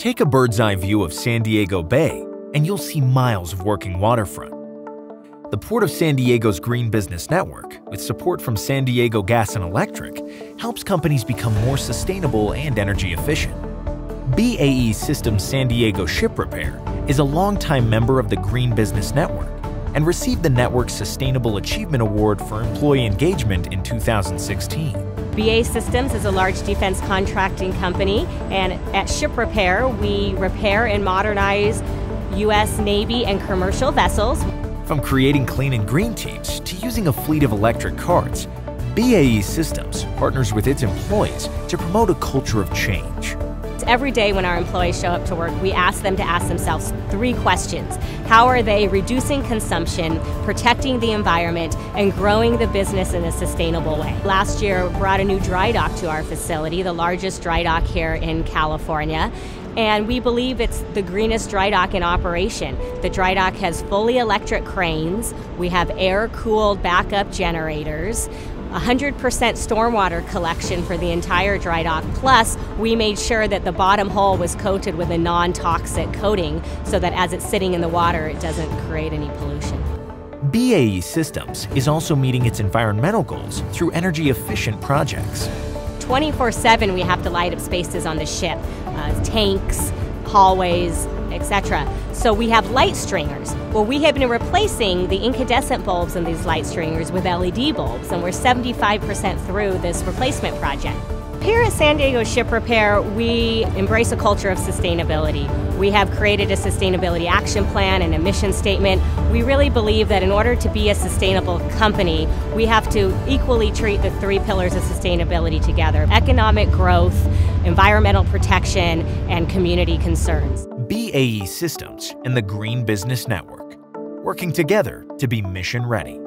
Take a bird's-eye view of San Diego Bay, and you'll see miles of working waterfront. The Port of San Diego's Green Business Network, with support from San Diego Gas and Electric, helps companies become more sustainable and energy efficient. BAE Systems San Diego Ship Repair is a longtime member of the Green Business Network and received the network's Sustainable Achievement Award for Employee Engagement in 2016. BAE Systems is a large defense contracting company, and at Ship Repair, we repair and modernize U.S. Navy and commercial vessels. From creating clean and green teams to using a fleet of electric cars, BAE Systems partners with its employees to promote a culture of change. Every day when our employees show up to work, we ask them to ask themselves 3 questions. How are they reducing consumption, protecting the environment, and growing the business in a sustainable way? Last year, we brought a new dry dock to our facility, the largest dry dock here in California. And we believe it's the greenest dry dock in operation. The dry dock has fully electric cranes. We have air-cooled backup generators, 100% stormwater collection for the entire dry dock. Plus, we made sure that the bottom hull was coated with a non-toxic coating so that as it's sitting in the water, it doesn't create any pollution. BAE Systems is also meeting its environmental goals through energy-efficient projects. 24/7 we have to light up spaces on the ship, tanks, hallways, etc. So we have light stringers. Well, we have been replacing the incandescent bulbs in these light stringers with LED bulbs, and we're 75% through this replacement project. Here at San Diego Ship Repair, we embrace a culture of sustainability. We have created a sustainability action plan and a mission statement. We really believe that in order to be a sustainable company, we have to equally treat the 3 pillars of sustainability together: economic growth, environmental protection, and community concerns. BAE Systems and the Green Business Network, working together to be mission ready.